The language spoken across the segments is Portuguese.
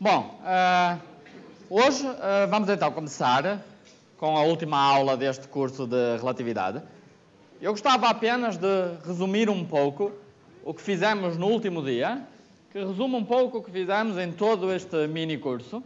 Bom, hoje vamos então começar com a última aula deste curso de relatividade. Eu gostava apenas de resumir um pouco o que fizemos no último dia, que resume um pouco o que fizemos em todo este mini curso,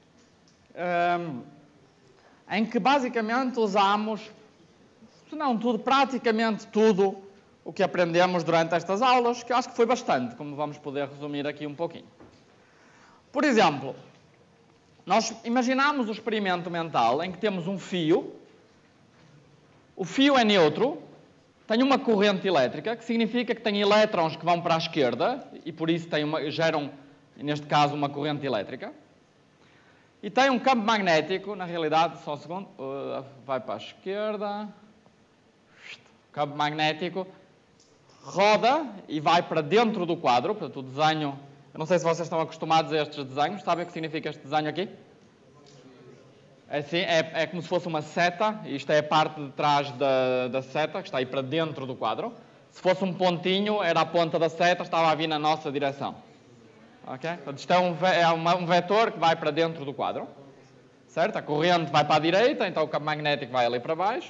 em que basicamente usamos, se não tudo, praticamente tudo o que aprendemos durante estas aulas, que eu acho que foi bastante, como vamos poder resumir aqui um pouquinho. Por exemplo, nós imaginamos o experimento mental em que temos um fio, o fio é neutro, tem uma corrente elétrica, que significa que tem elétrons que vão para a esquerda, e por isso geram, neste caso, uma corrente elétrica. E tem um campo magnético, na realidade, só um segundo, vai para a esquerda, o campo magnético roda e vai para dentro do quadro, portanto o desenho, eu não sei se vocês estão acostumados a estes desenhos, sabem o que significa este desenho aqui? É assim, é como se fosse uma seta, isto é a parte de trás da seta, que está aí para dentro do quadro. Se fosse um pontinho, era a ponta da seta, estava a vir na nossa direção. Ok? Portanto, isto é um vetor que vai para dentro do quadro. Certo? A corrente vai para a direita, então o campo magnético vai ali para baixo.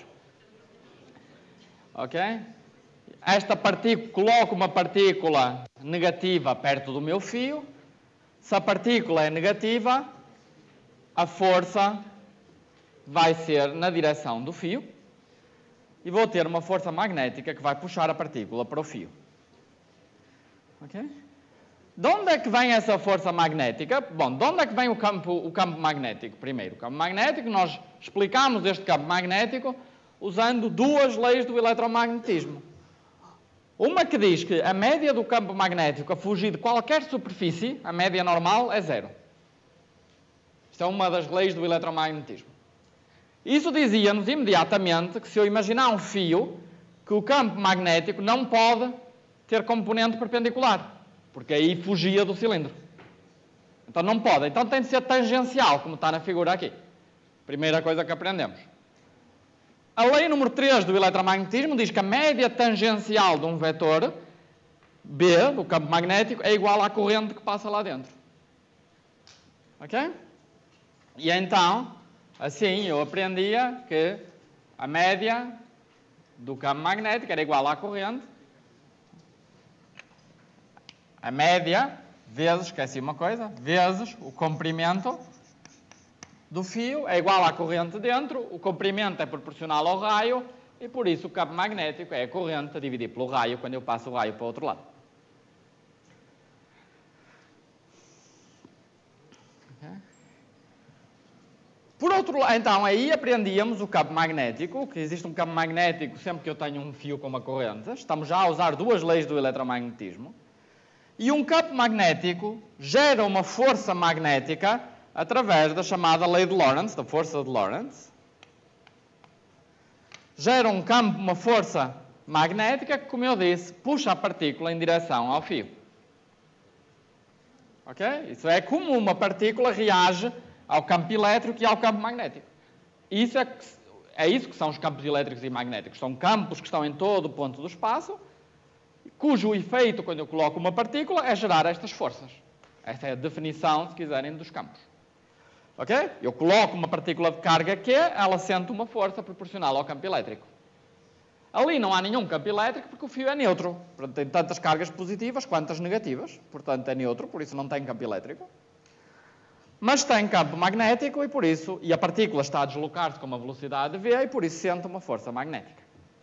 Ok? Esta partícula, coloco uma partícula negativa perto do meu fio. Se a partícula é negativa, a força vai ser na direção do fio e vou ter uma força magnética que vai puxar a partícula para o fio. Ok? De onde é que vem essa força magnética? Bom, de onde é que vem o campo magnético? Primeiro, o campo magnético, nós explicamos este campo magnético usando duas leis do eletromagnetismo. Uma que diz que a média do campo magnético a fugir de qualquer superfície, a média normal, é zero. Isto é uma das leis do eletromagnetismo. Isso dizia-nos imediatamente que se eu imaginar um fio, que o campo magnético não pode ter componente perpendicular, porque aí fugia do cilindro. Então não pode. Então tem de ser tangencial, como está na figura aqui. Primeira coisa que aprendemos. A lei número 3 do eletromagnetismo diz que a média tangencial de um vetor B, do campo magnético, é igual à corrente que passa lá dentro. Ok? E então, assim, eu aprendia que a média do campo magnético era igual à corrente. A média, vezes, esqueci uma coisa, vezes o comprimento do fio é igual à corrente dentro, o comprimento é proporcional ao raio e por isso o campo magnético é a corrente a dividir pelo raio quando eu passo o raio para o outro lado. Okay. Por outro lado, então aí aprendíamos o campo magnético, que existe um campo magnético sempre que eu tenho um fio com uma corrente. Estamos já a usar duas leis do eletromagnetismo. E um campo magnético gera uma força magnética através da chamada lei de Lorentz, da força de Lorentz. Gera uma força magnética que, como eu disse, puxa a partícula em direção ao fio. Ok? Isso é como uma partícula reage ao campo elétrico e ao campo magnético. Isso é isso que são os campos elétricos e magnéticos. São campos que estão em todo o ponto do espaço, cujo efeito, quando eu coloco uma partícula, é gerar estas forças. Esta é a definição, se quiserem, dos campos. Ok? Eu coloco uma partícula de carga Q, ela sente uma força proporcional ao campo elétrico. Ali não há nenhum campo elétrico porque o fio é neutro. Portanto, tem tantas cargas positivas quanto negativas. Portanto, é neutro, por isso não tem campo elétrico. Mas tem campo magnético e a partícula está a deslocar-se com uma velocidade v e por isso sente uma força magnética.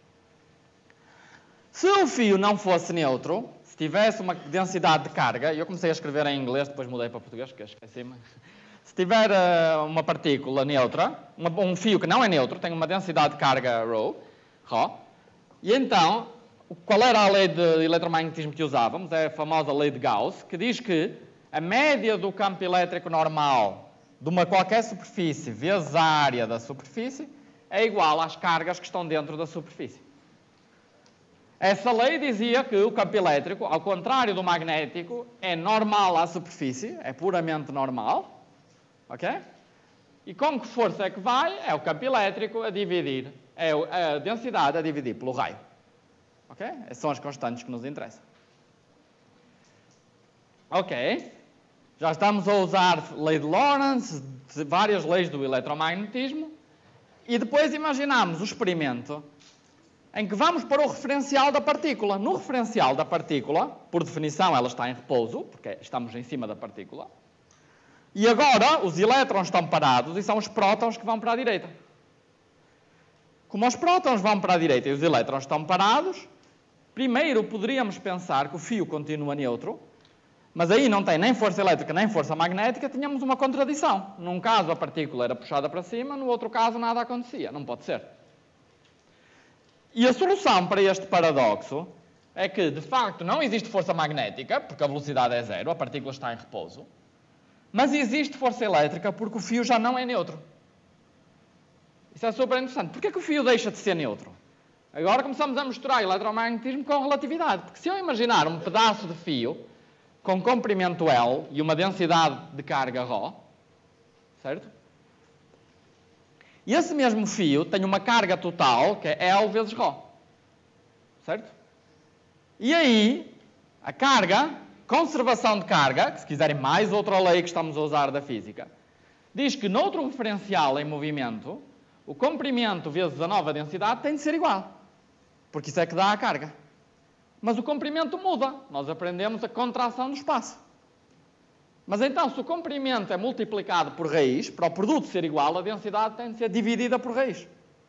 Se o fio não fosse neutro, se tivesse uma densidade de carga, eu comecei a escrever em inglês, depois mudei para português, porque esqueci-me. Se tiver uma partícula neutra, um fio que não é neutro, tem uma densidade de carga ρ, e então, qual era a lei de eletromagnetismo que usávamos? É a famosa lei de Gauss, que diz que a média do campo elétrico normal de uma qualquer superfície vezes a área da superfície é igual às cargas que estão dentro da superfície. Essa lei dizia que o campo elétrico, ao contrário do magnético, é normal à superfície, é puramente normal. Ok? E com que força é que vai? É o campo elétrico a dividir, é a densidade a dividir pelo raio. Ok? Essas são as constantes que nos interessam. Ok? Já estamos a usar lei de Lorentz, várias leis do eletromagnetismo, e depois imaginamos o experimento em que vamos para o referencial da partícula. No referencial da partícula, por definição ela está em repouso, porque estamos em cima da partícula, e agora os elétrons estão parados e são os prótons que vão para a direita. Como os prótons vão para a direita e os elétrons estão parados, primeiro poderíamos pensar que o fio continua neutro, mas aí não tem nem força elétrica nem força magnética, tínhamos uma contradição. Num caso a partícula era puxada para cima, no outro caso nada acontecia. Não pode ser. E a solução para este paradoxo é que, de facto, não existe força magnética, porque a velocidade é zero, a partícula está em repouso, mas existe força elétrica porque o fio já não é neutro. Isso é super interessante. Porquê que o fio deixa de ser neutro? Agora começamos a misturar eletromagnetismo com relatividade. Porque se eu imaginar um pedaço de fio com comprimento L e uma densidade de carga ρ, certo? E esse mesmo fio tem uma carga total, que é L vezes ρ, certo? E aí, a carga, conservação de carga, que se quiserem mais outra lei que estamos a usar da física, diz que noutro referencial em movimento, o comprimento vezes a nova densidade tem de ser igual, porque isso é que dá a carga. Mas o comprimento muda. Nós aprendemos a contração do espaço. Mas então, se o comprimento é multiplicado por raiz, para o produto ser igual, a densidade tem de ser dividida por raiz.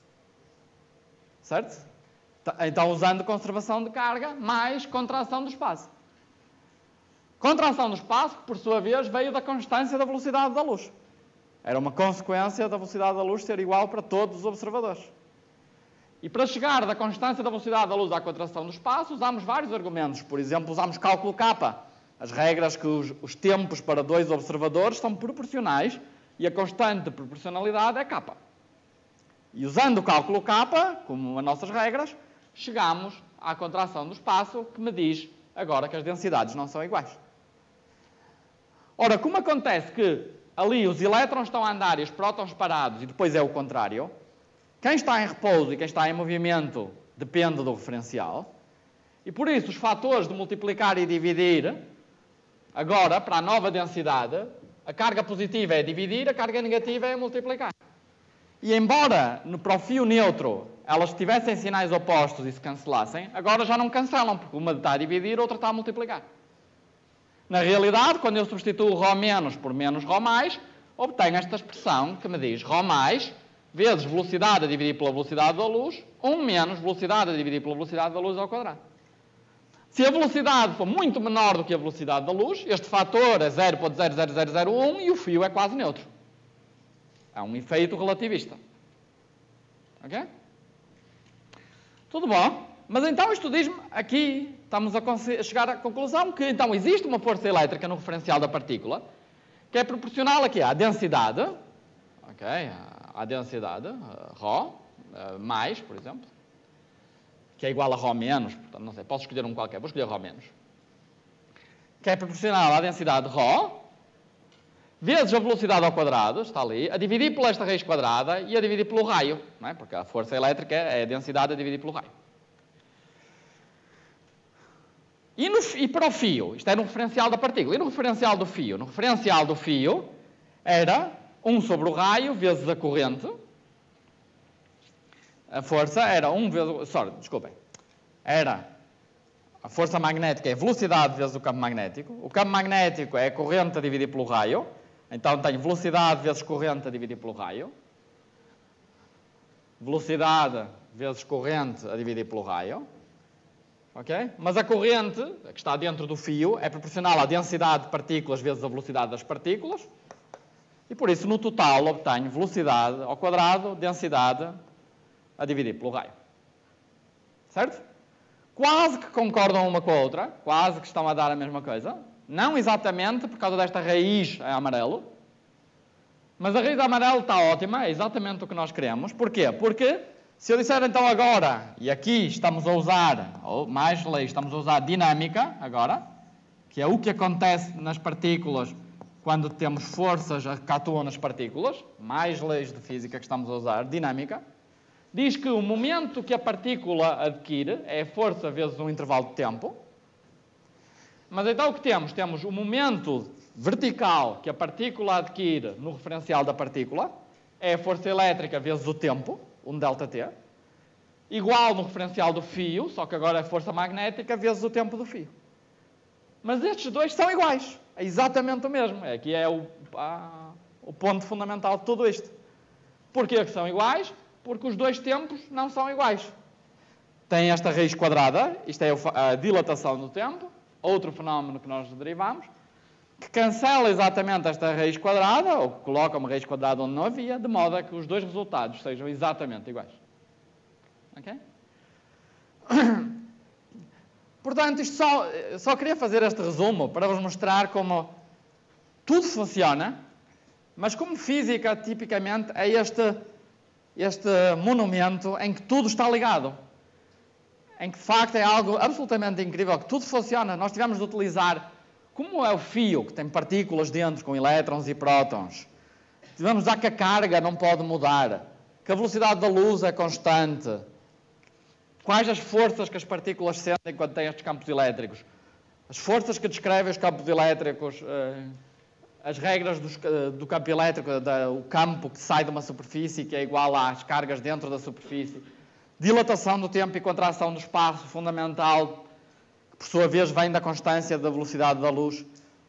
Certo? Então, usando conservação de carga mais contração do espaço. Contração do espaço, que por sua vez veio da constância da velocidade da luz. Era uma consequência da velocidade da luz ser igual para todos os observadores. E para chegar da constância da velocidade da luz à contração do espaço, usamos vários argumentos. Por exemplo, usamos cálculo K. As regras que os tempos para dois observadores são proporcionais e a constante de proporcionalidade é K. E usando o cálculo K, como as nossas regras, chegamos à contração do espaço, que me diz agora que as densidades não são iguais. Ora, como acontece que ali os elétrons estão a andar e os prótons parados, e depois é o contrário, quem está em repouso e quem está em movimento depende do referencial. E por isso os fatores de multiplicar e dividir, agora, para a nova densidade, a carga positiva é dividir, a carga negativa é multiplicar. E embora para o fio neutro elas tivessem sinais opostos e se cancelassem, agora já não cancelam, porque uma está a dividir, a outra está a multiplicar. Na realidade, quando eu substituo ρ- por menos ρ+, obtenho esta expressão que me diz ρ+ vezes velocidade a dividir pela velocidade da luz, 1 menos velocidade a dividir pela velocidade da luz ao quadrado. Se a velocidade for muito menor do que a velocidade da luz, este fator é 0.00001 e o fio é quase neutro. É um efeito relativista. Ok? Tudo bom? Mas então isto diz-me, aqui estamos a chegar à conclusão que então existe uma força elétrica no referencial da partícula que é proporcional aqui à densidade, ok? À densidade, ρ, mais, por exemplo, que é igual a ρ-, portanto, não sei, posso escolher um qualquer, vou escolher ρ-, que é proporcional à densidade ρ, vezes a velocidade ao quadrado, está ali, a dividir por esta raiz quadrada e a dividir pelo raio, não é? Porque a força elétrica é a densidade a dividir pelo raio. E para o fio, isto é no referencial da partícula, e no referencial do fio? No referencial do fio era 1 sobre o raio vezes a corrente. A força era 1 vezes... Era a força magnética é a velocidade vezes o campo magnético. O campo magnético é a corrente a dividir pelo raio. Então tenho velocidade vezes corrente a dividir pelo raio. Velocidade vezes corrente a dividir pelo raio. Ok? Mas a corrente, que está dentro do fio, é proporcional à densidade de partículas vezes a velocidade das partículas. E por isso, no total, obtenho velocidade ao quadrado, densidade a dividir pelo raio. Certo? Quase que concordam uma com a outra, quase que estão a dar a mesma coisa. Não exatamente por causa desta raiz em amarelo. Mas a raiz de amarelo está ótima, é exatamente o que nós queremos. Porquê? Porque se eu disser então agora, e aqui estamos a usar, ou mais leis, estamos a usar dinâmica agora, que é o que acontece nas partículas quando temos forças que atuam nas partículas, mais leis de física que estamos a usar, dinâmica, diz que o momento que a partícula adquire é a força vezes um intervalo de tempo. Mas então o que temos? Temos o momento vertical que a partícula adquire no referencial da partícula, é a força elétrica vezes o tempo, 1 ΔT, igual no referencial do fio, só que agora é força magnética vezes o tempo do fio. Mas estes dois são iguais, é exatamente o mesmo. Aqui é o ponto fundamental de tudo isto. Porquê que são iguais? Porque os dois tempos não são iguais. Tem esta raiz quadrada, isto é a dilatação do tempo, outro fenómeno que nós derivamos, que cancela exatamente esta raiz quadrada, ou coloca uma raiz quadrada onde não havia, de modo a que os dois resultados sejam exatamente iguais. Ok? Portanto, isto só queria fazer este resumo para vos mostrar como tudo funciona, mas como física, tipicamente, é este monumento em que tudo está ligado. Em que, de facto, é algo absolutamente incrível, que tudo funciona. Nós tivemos de utilizar, como é o fio, que tem partículas dentro, com elétrons e prótons. Tivemos de usar que a carga não pode mudar, que a velocidade da luz é constante. Quais as forças que as partículas sentem quando têm estes campos elétricos? As forças que descrevem os campos elétricos, as regras do campo elétrico, o campo que sai de uma superfície que é igual às cargas dentro da superfície. Dilatação do tempo e contração do espaço, fundamental, que por sua vez vem da constância da velocidade da luz.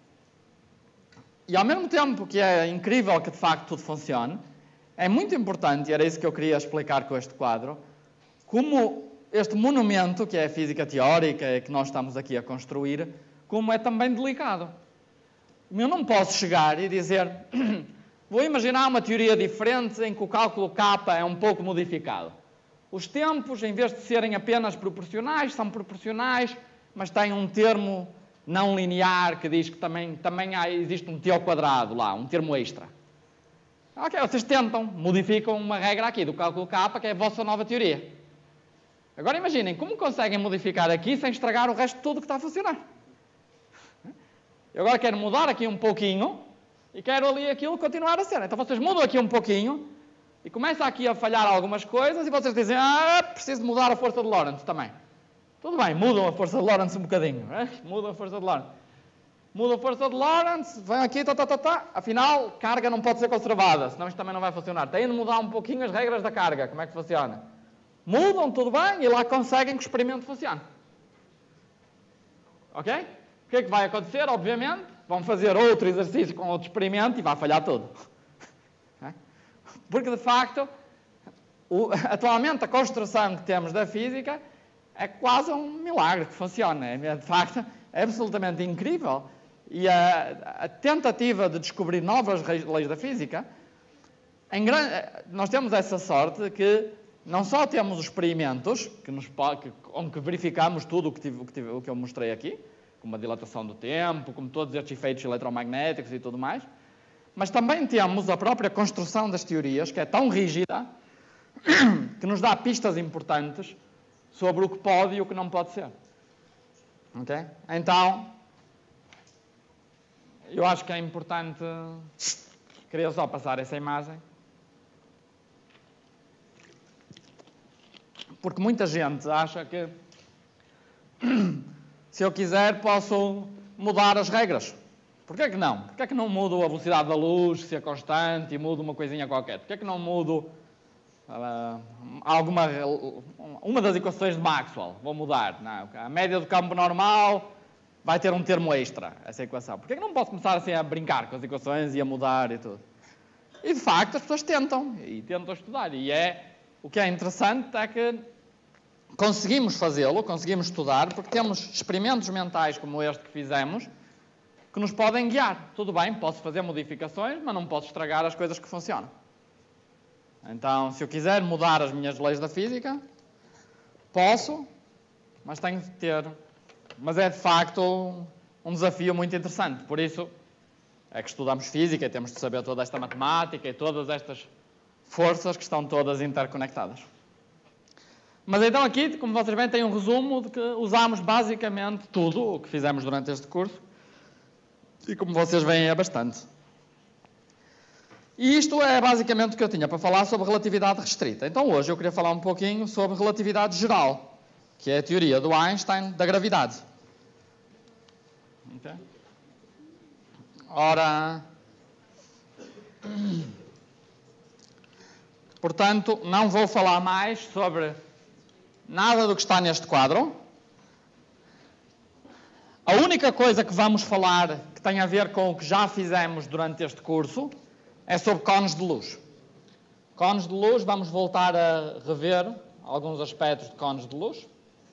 E ao mesmo tempo que é incrível que de facto tudo funcione, é muito importante, e era isso que eu queria explicar com este quadro, como este monumento, que é a física teórica que nós estamos aqui a construir, como é também delicado. Eu não posso chegar e dizer, vou imaginar uma teoria diferente em que o cálculo K é um pouco modificado. Os tempos, em vez de serem apenas proporcionais, são proporcionais, mas têm um termo não linear que diz que também existe um t ao quadrado lá, um termo extra. Ok, vocês tentam, modificam uma regra aqui do cálculo K, que é a vossa nova teoria. Agora imaginem, como conseguem modificar aqui sem estragar o resto de tudo que está a funcionar? Eu agora quero mudar aqui um pouquinho e quero ali aquilo continuar a ser. Então vocês mudam aqui um pouquinho e começa aqui a falhar algumas coisas e vocês dizem, preciso de mudar a força de Lorentz também. Tudo bem, mudam a força de Lorentz um bocadinho. Mudam a força de Lorentz. Muda a força de Lorentz, vem aqui, afinal, carga não pode ser conservada, senão isto também não vai funcionar. Tem de mudar um pouquinho as regras da carga, como é que funciona? Mudam, tudo bem, e lá conseguem que o experimento funcione. Ok? O que é que vai acontecer? Obviamente, vão fazer outro exercício com outro experimento e vai falhar tudo. Porque, de facto, atualmente a construção que temos da física é quase um milagre que funciona. De facto, é absolutamente incrível. E a tentativa de descobrir novas leis da física, nós temos essa sorte que não só temos os experimentos, onde verificamos tudo o que eu mostrei aqui, como a dilatação do tempo, como todos estes efeitos eletromagnéticos e tudo mais, mas também temos a própria construção das teorias, que é tão rígida, que nos dá pistas importantes sobre o que pode e o que não pode ser. Ok? Então, eu acho que é importante... Queria só passar essa imagem. Porque muita gente acha que, se eu quiser, posso mudar as regras. Porquê que não? Porquê que não mudo a velocidade da luz, se é constante, e mudo uma coisinha qualquer? Porquê que não mudo uma das equações de Maxwell? Vou mudar. Não, a média do campo normal vai ter um termo extra, essa equação. Porquê que não posso começar assim a brincar com as equações e a mudar e tudo? E, de facto, as pessoas tentam estudar. E o que é interessante é que conseguimos fazê-lo, conseguimos estudar, porque temos experimentos mentais como este que fizemos, que nos podem guiar. Tudo bem, posso fazer modificações, mas não posso estragar as coisas que funcionam. Então, se eu quiser mudar as minhas leis da física, posso, mas tenho de ter... Mas é, de facto, um desafio muito interessante. Por isso é que estudamos física e temos de saber toda esta matemática e todas estas forças que estão todas interconectadas. Mas então aqui, como vocês veem, tem um resumo de que usámos basicamente tudo o que fizemos durante este curso. E como vocês veem, é bastante. E isto é basicamente o que eu tinha para falar sobre relatividade restrita. Então hoje eu queria falar um pouquinho sobre relatividade geral, que é a teoria do Einstein da gravidade. Ok? Ora, portanto, não vou falar mais sobre nada do que está neste quadro. A única coisa que vamos falar que tem a ver com o que já fizemos durante este curso é sobre cones de luz. Cones de luz, vamos voltar a rever alguns aspectos de cones de luz.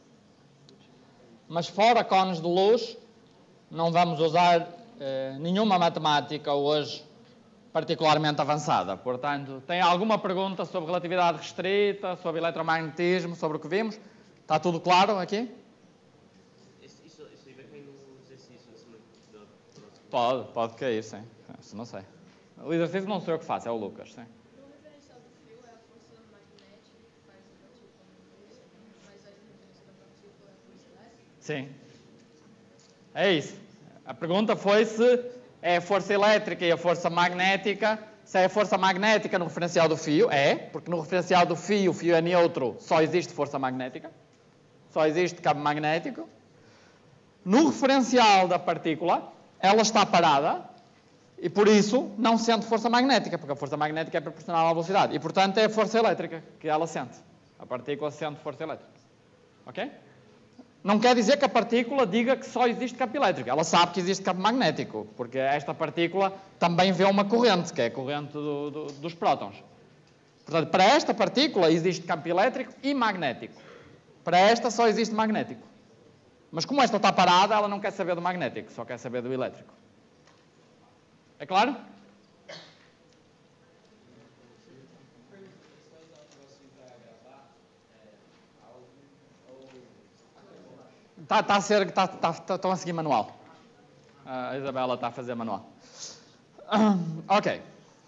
Mas fora cones de luz, não vamos usar nenhuma matemática hoje particularmente avançada. Portanto, tem alguma pergunta sobre relatividade restrita, sobre eletromagnetismo, sobre o que vimos? Está tudo claro aqui? Isso aí vai cair no exercício. Pode cair, sim. Isso não sei. O exercício não sou eu que faço, é o Lucas, sim. O referencial do fio é a força magnética que faz a partícula mover-se, mas a referência da partícula é a força elétrica? Sim. É isso. A pergunta foi se é a força elétrica e a força magnética. Se é a força magnética no referencial do fio, é, porque no referencial do fio, o fio é neutro, só existe força magnética. Só existe campo magnético. No referencial da partícula, ela está parada e, por isso, não sente força magnética, porque a força magnética é proporcional à velocidade. E, portanto, é a força elétrica que ela sente. A partícula sente força elétrica. Ok? Não quer dizer que a partícula diga que só existe campo elétrico. Ela sabe que existe campo magnético, porque esta partícula também vê uma corrente, que é a corrente dos prótons. Portanto, para esta partícula existe campo elétrico e magnético. Para esta só existe magnético. Mas como esta está parada, ela não quer saber do magnético, só quer saber do elétrico. É claro? Estão a seguir manual. A Isabela está a fazer manual. Ok.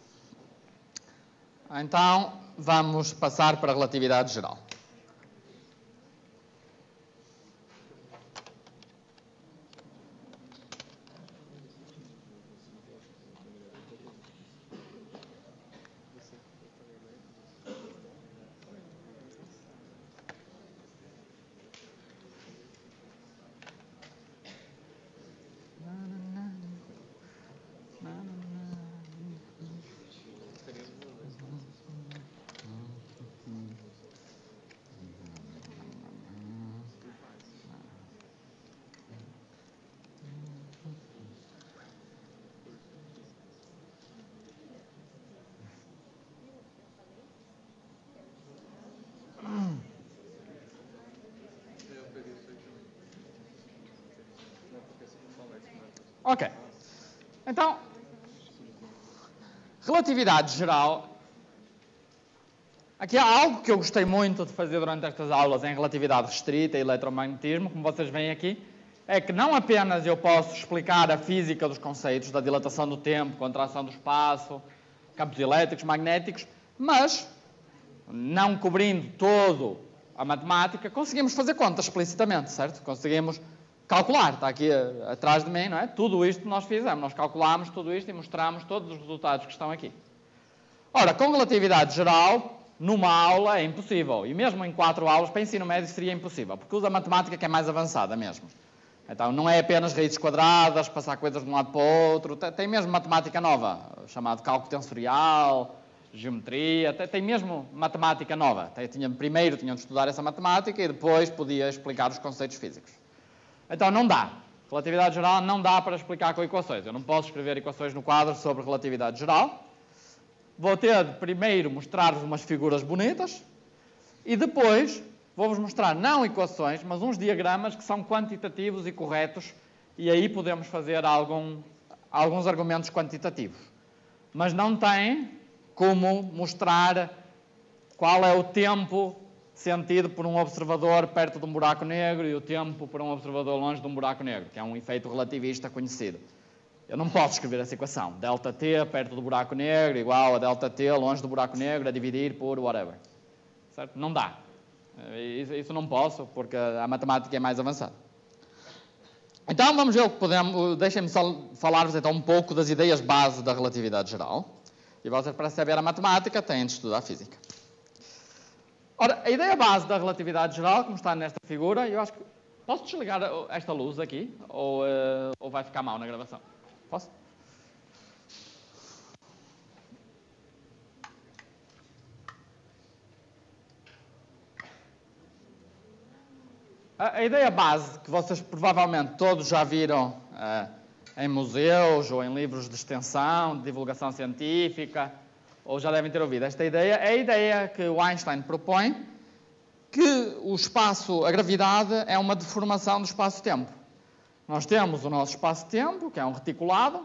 Então, vamos passar para a relatividade geral. Ok. Então, relatividade geral. Aqui há algo que eu gostei muito de fazer durante estas aulas em relatividade restrita e eletromagnetismo, como vocês veem aqui, é que não apenas eu posso explicar a física dos conceitos da dilatação do tempo, contração do espaço, campos elétricos, magnéticos, mas, não cobrindo todo a matemática, conseguimos fazer contas explicitamente, certo? Conseguimos calcular, está aqui atrás de mim, não é? Tudo isto nós fizemos, nós calculámos tudo isto e mostramos todos os resultados que estão aqui. Ora, com relatividade geral, numa aula é impossível, e mesmo em 4 aulas, para ensino médio seria impossível, porque usa a matemática que é mais avançada mesmo. Então, não é apenas raízes quadradas, passar coisas de um lado para o outro, tem mesmo matemática nova, chamado cálculo tensorial, geometria, tem mesmo matemática nova. Primeiro tinham de estudar essa matemática e depois podia explicar os conceitos físicos. Então não dá. Relatividade geral não dá para explicar com equações. Eu não posso escrever equações no quadro sobre relatividade geral. Vou ter de primeiro mostrar-vos umas figuras bonitas e depois vou-vos mostrar não equações, mas uns diagramas que são quantitativos e corretos e aí podemos fazer alguns argumentos quantitativos. Mas não tem como mostrar qual é o tempo sentido por um observador perto de um buraco negro e o tempo por um observador longe de um buraco negro, que é um efeito relativista conhecido. Eu não posso escrever essa equação. Δt perto do buraco negro igual a Δt longe do buraco negro a dividir por whatever. Certo? Não dá. Isso não posso, porque a matemática é mais avançada. Então, vamos ver o que podemos... Deixem-me só falar-vos então um pouco das ideias base da relatividade geral. E vocês, para saber a matemática, têm de estudar a física. Ora, a ideia base da relatividade geral, como está nesta figura, eu acho que Posso desligar esta luz aqui? Ou vai ficar mal na gravação? Posso? A ideia base, que vocês provavelmente todos já viram em museus ou em livros de extensão, de divulgação científica, ou já devem ter ouvido esta ideia, é a ideia que o Einstein propõe, que o espaço, a gravidade, é uma deformação do espaço-tempo. Nós temos o nosso espaço-tempo, que é um reticulado.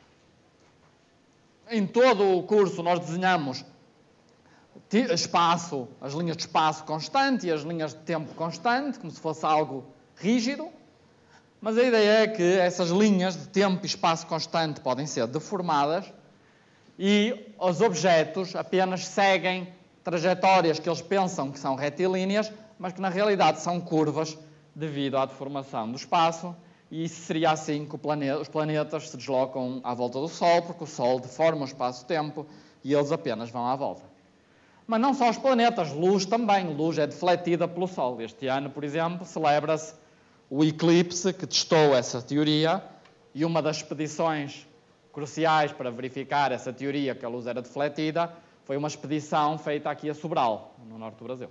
Em todo o curso nós desenhamos espaço, as linhas de espaço constante e as linhas de tempo constante, como se fosse algo rígido. Mas a ideia é que essas linhas de tempo e espaço constante podem ser deformadas e os objetos apenas seguem trajetórias que eles pensam que são retilíneas, mas que na realidade são curvas devido à deformação do espaço, e isso seria assim que os planetas se deslocam à volta do Sol, porque o Sol deforma o espaço-tempo e eles apenas vão à volta. Mas não só os planetas, luz também. Luz é defletida pelo Sol. Este ano, por exemplo, celebra-se o eclipse que testou essa teoria, e uma das expedições cruciais para verificar essa teoria, que a luz era defletida, foi uma expedição feita aqui a Sobral, no norte do Brasil.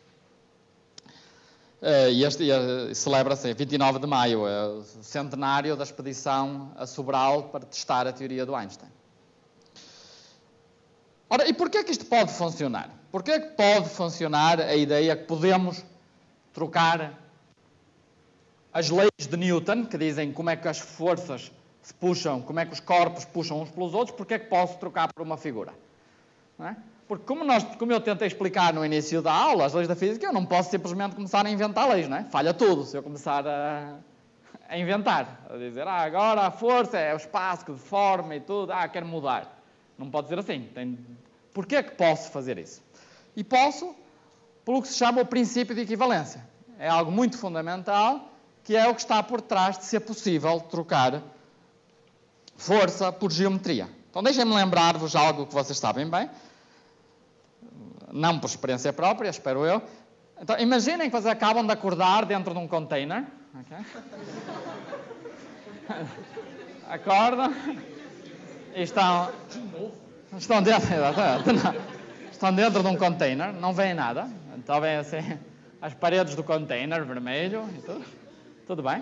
E celebra-se em 29 de maio, o centenário da expedição a Sobral para testar a teoria do Einstein. Ora, e porquê que isto pode funcionar? Porquê que pode funcionar a ideia que podemos trocar as leis de Newton, que dizem como é que as forças se puxam, como é que os corpos puxam uns pelos outros, porquê que posso trocar por uma figura? Não é? Porque como eu tentei explicar no início da aula, as leis da física, eu não posso simplesmente começar a inventar leis, não é? Falha tudo se eu começar a inventar, a dizer, agora a força é o espaço que deforma e tudo, quero mudar. Não pode ser assim. Porquê que posso fazer isso? E posso pelo que se chama o princípio de equivalência. É algo muito fundamental, que é o que está por trás de ser possível trocar força por geometria. Então deixem-me lembrar-vos algo que vocês sabem bem, não por experiência própria, espero eu. Então imaginem que vocês acabam de acordar dentro de um container. Okay? Acordam e estão dentro de um container, não veem nada. Então vêm assim as paredes do container vermelho e tudo. Tudo bem?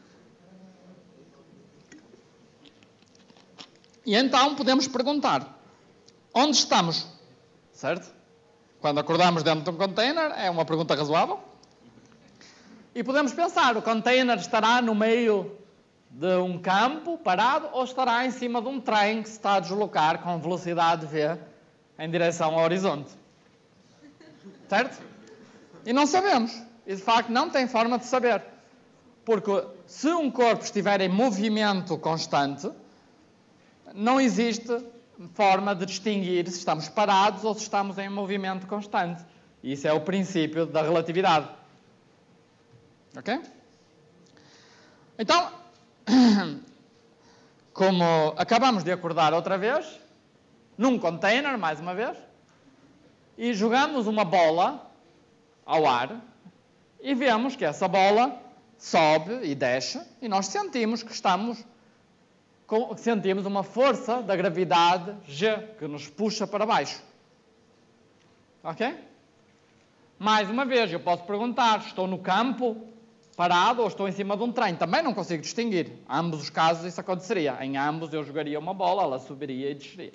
E então podemos perguntar, onde estamos? Certo? Quando acordamos dentro de um container, é uma pergunta razoável. E podemos pensar, o container estará no meio de um campo parado ou estará em cima de um trem que se está a deslocar com velocidade V em direção ao horizonte? Certo? E não sabemos. E de facto não tem forma de saber. Porque se um corpo estiver em movimento constante, não existe forma de distinguir se estamos parados ou se estamos em movimento constante. Isso é o princípio da relatividade. Ok? Então, como acabamos de acordar outra vez, num container, mais uma vez, e jogamos uma bola ao ar e vemos que essa bola sobe e desce e nós sentimos que sentimos uma força da gravidade G que nos puxa para baixo. Ok? Mais uma vez, eu posso perguntar, estou no campo parado ou estou em cima de um trem? Também não consigo distinguir. Em ambos os casos isso aconteceria. Em ambos eu jogaria uma bola, ela subiria e desceria.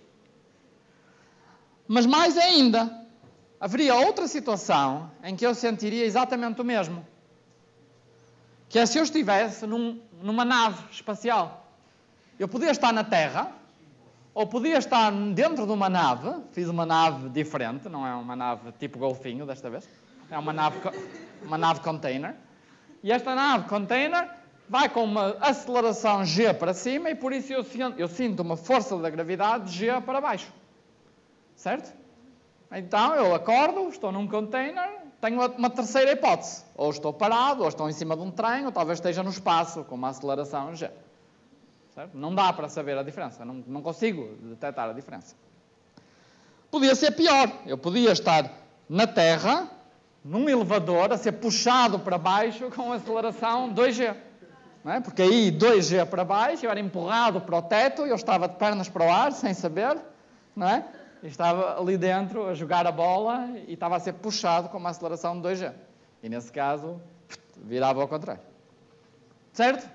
Mas mais ainda, haveria outra situação em que eu sentiria exatamente o mesmo. Que é se eu estivesse numa nave espacial. Eu podia estar na Terra, ou podia estar dentro de uma nave. Fiz uma nave diferente, não é uma nave tipo golfinho desta vez. É uma nave container. E esta nave container vai com uma aceleração G para cima e por isso eu sinto uma força da gravidade G para baixo. Certo? Então eu acordo, estou num container, tenho uma terceira hipótese. Ou estou parado, ou estou em cima de um trem, ou talvez esteja no espaço com uma aceleração G. Certo? Não dá para saber a diferença, não consigo detectar a diferença. Podia ser pior, eu podia estar na Terra num elevador a ser puxado para baixo com aceleração 2G. Não é? Porque aí 2G para baixo, eu era empurrado para o teto, eu estava de pernas para o ar, sem saber, não é? E estava ali dentro a jogar a bola e estava a ser puxado com uma aceleração de 2G. E nesse caso, virava ao contrário. Certo?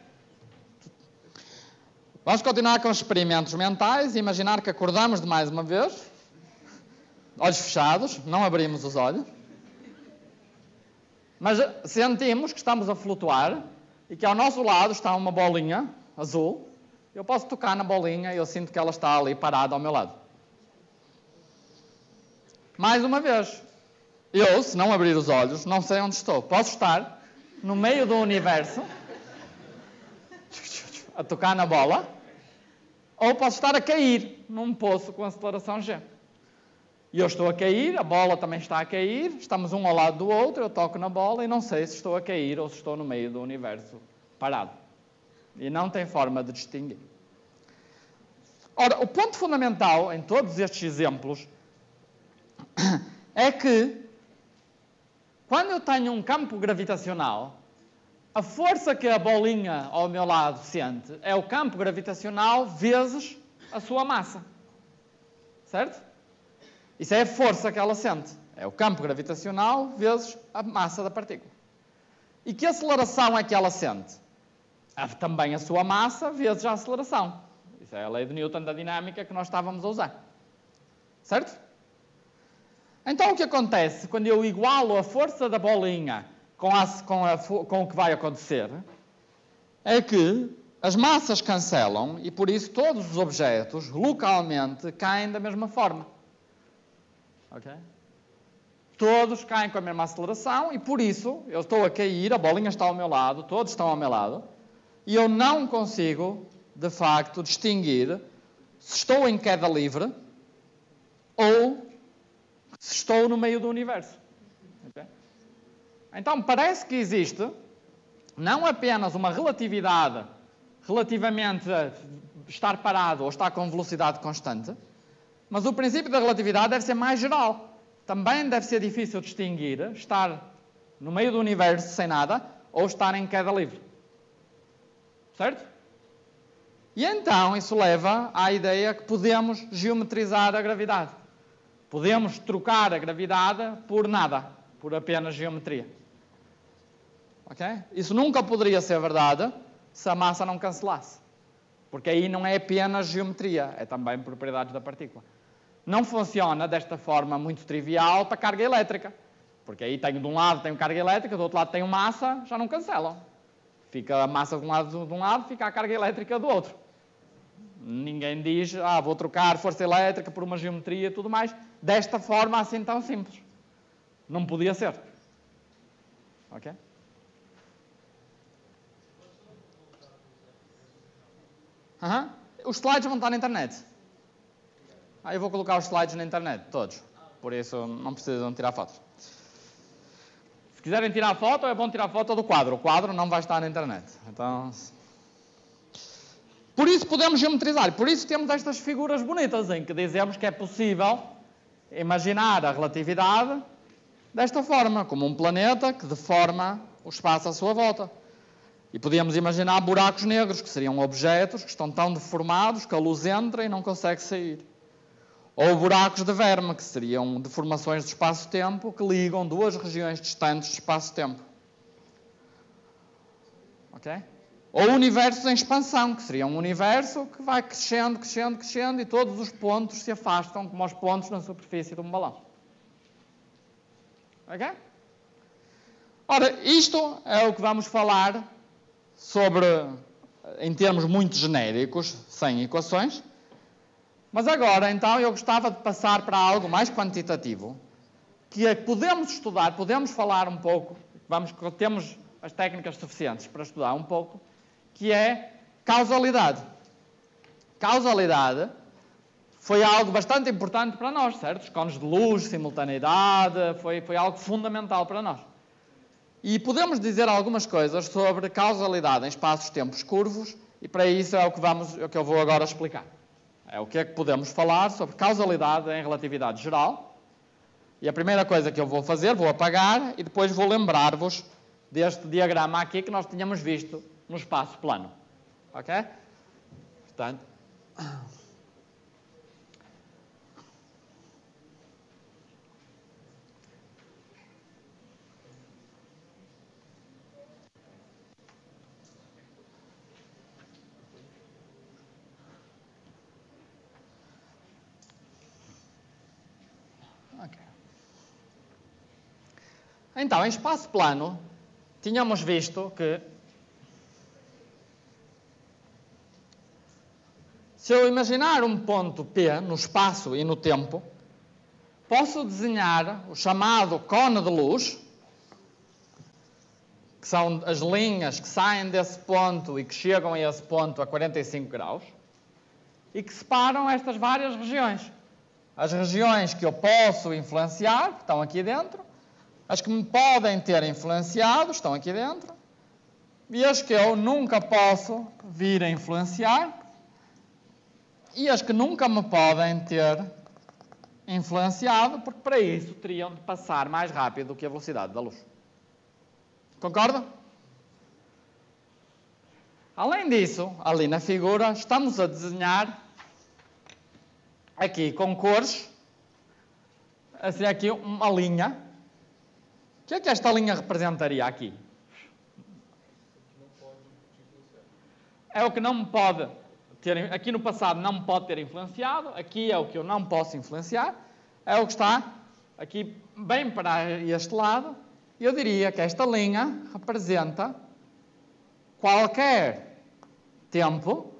Vamos continuar com os experimentos mentais e imaginar que acordamos de mais uma vez, olhos fechados, não abrimos os olhos, mas sentimos que estamos a flutuar e que ao nosso lado está uma bolinha azul. Eu posso tocar na bolinha e eu sinto que ela está ali parada ao meu lado. Mais uma vez, eu, se não abrir os olhos, não sei onde estou. Posso estar no meio do universo a tocar na bola, ou posso estar a cair num poço com aceleração G. E eu estou a cair, a bola também está a cair, estamos um ao lado do outro, eu toco na bola e não sei se estou a cair ou se estou no meio do universo parado. E não tem forma de distinguir. Ora, o ponto fundamental em todos estes exemplos é que quando eu tenho um campo gravitacional, a força que a bolinha ao meu lado sente é o campo gravitacional vezes a sua massa. Certo? Isso é a força que ela sente. É o campo gravitacional vezes a massa da partícula. E que aceleração é que ela sente? Também a sua massa vezes a aceleração. Isso é a lei de Newton da dinâmica que nós estávamos a usar. Certo? Então o que acontece quando eu igualo a força da bolinha com o que vai acontecer é que as massas cancelam e por isso todos os objetos localmente caem da mesma forma. Ok? Todos caem com a mesma aceleração e por isso eu estou a cair, a bolinha está ao meu lado, todos estão ao meu lado e eu não consigo, de facto, distinguir se estou em queda livre ou se estou no meio do universo. Okay? Então, parece que existe não apenas uma relatividade relativamente a estar parado ou estar com velocidade constante, mas o princípio da relatividade deve ser mais geral. Também deve ser difícil distinguir estar no meio do universo sem nada ou estar em queda livre. Certo? E então isso leva à ideia que podemos geometrizar a gravidade. Podemos trocar a gravidade por nada, por apenas geometria. Ok? Isso nunca poderia ser verdade se a massa não cancelasse. Porque aí não é apenas geometria, é também propriedades da partícula. Não funciona desta forma muito trivial para carga elétrica. Porque aí tenho de um lado tenho carga elétrica, do outro lado tenho massa, já não cancelam. Fica a massa de um lado, fica a carga elétrica do outro. Ninguém diz, vou trocar força elétrica por uma geometria e tudo mais. Desta forma, assim tão simples. Não podia ser. Ok? Os slides vão estar na internet. Eu vou colocar os slides na internet, todos. Por isso, não precisam tirar fotos. Se quiserem tirar foto, é bom tirar foto do quadro. O quadro não vai estar na internet. Então... Por isso podemos geometrizar. Por isso temos estas figuras bonitas em que dizemos que é possível imaginar a relatividade desta forma, como um planeta que deforma o espaço à sua volta. E podíamos imaginar buracos negros, que seriam objetos que estão tão deformados que a luz entra e não consegue sair. Ou buracos de verme, que seriam deformações do espaço-tempo que ligam duas regiões distantes de espaço-tempo. Ok? Ou universos em expansão, que seria um universo que vai crescendo, crescendo, crescendo e todos os pontos se afastam como os pontos na superfície de um balão. Ok? Ora, isto é o que vamos falar sobre, em termos muito genéricos, sem equações. Mas agora, então, eu gostava de passar para algo mais quantitativo, que é que podemos estudar, podemos falar um pouco, temos as técnicas suficientes para estudar um pouco, que é causalidade. Causalidade foi algo bastante importante para nós, certo? Os cones de luz, simultaneidade, foi algo fundamental para nós. E podemos dizer algumas coisas sobre causalidade em espaços-tempos curvos, e para isso é o que eu vou agora explicar. É o que é que podemos falar sobre causalidade em relatividade geral, E a primeira coisa que eu vou fazer, vou apagar e depois vou lembrar-vos deste diagrama aqui que nós tínhamos visto no espaço plano. Ok? Portanto... Okay. Então, em espaço plano, tínhamos visto que se eu imaginar um ponto P no espaço e no tempo, posso desenhar o chamado cone de luz, que são as linhas que saem desse ponto e que chegam a esse ponto a 45 graus, e que separam estas várias regiões. As regiões que eu posso influenciar, que estão aqui dentro, as que me podem ter influenciado, estão aqui dentro, e as que eu nunca posso vir a influenciar, e as que nunca me podem ter influenciado, porque para isso teriam de passar mais rápido do que a velocidade da luz. Concorda? Além disso, ali na figura, estamos a desenhar aqui com cores, assim aqui uma linha. O que é que esta linha representaria aqui? É o que não me pode ter, aqui no passado não me pode ter influenciado, aqui é o que eu não posso influenciar, é o que está aqui bem para este lado. Eu diria que esta linha representa qualquer tempo,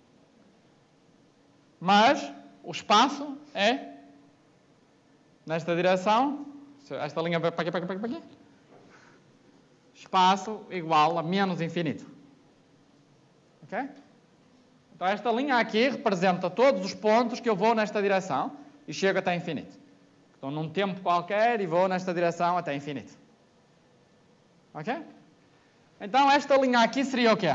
mas o espaço é nesta direção. Esta linha vai para aqui. Espaço igual a menos infinito. Ok? Então esta linha aqui representa todos os pontos que eu vou nesta direção e chego até infinito. Estou num tempo qualquer e vou nesta direção até infinito. Ok? Então esta linha aqui seria o quê?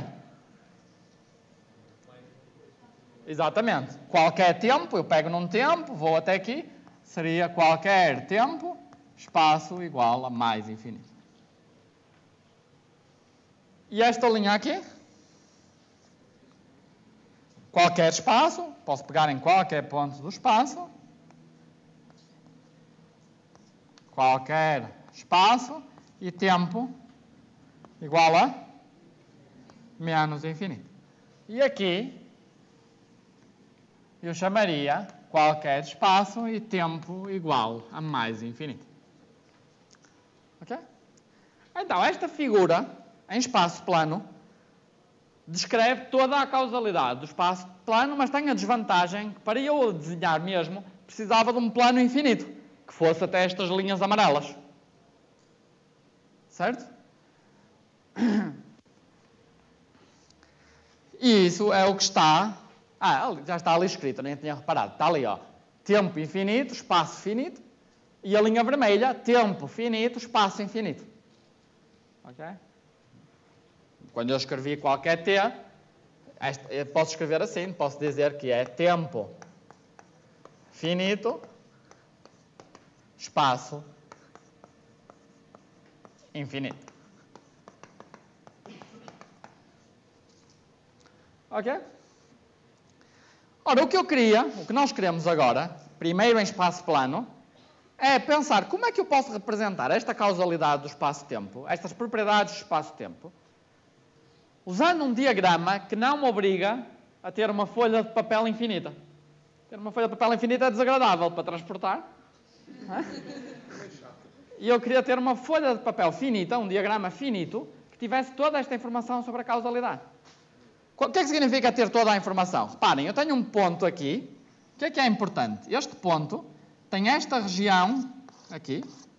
Exatamente. Qualquer tempo, eu pego num tempo, vou até aqui, seria qualquer tempo, espaço igual a mais infinito. E esta linha aqui? Qualquer espaço, posso pegar em qualquer ponto do espaço. Qualquer espaço e tempo igual a menos infinito. E aqui eu chamaria qualquer espaço e tempo igual a mais infinito. Ok? Então, esta figura em espaço plano descreve toda a causalidade do espaço plano, mas tem a desvantagem que para eu desenhar mesmo precisava de um plano infinito, que fosse até estas linhas amarelas. Certo? E isso é o que está... já está ali escrito, nem tinha reparado. Está ali, ó. Tempo infinito, espaço finito. E a linha vermelha, tempo finito, espaço infinito. Ok? Quando eu escrevi qualquer T, eu posso escrever assim, posso dizer que é tempo finito, espaço infinito. Ok? Ora, o que nós queremos agora, primeiro em espaço plano, é pensar como é que eu posso representar esta causalidade do espaço-tempo, estas propriedades do espaço-tempo, usando um diagrama que não me obriga a ter uma folha de papel infinita. Ter uma folha de papel infinita é desagradável para transportar. Não é? E eu queria ter uma folha de papel finita, um diagrama finito, que tivesse toda esta informação sobre a causalidade. O que é que significa ter toda a informação? Reparem, eu tenho um ponto aqui. O que é importante? Este ponto tem esta região aqui.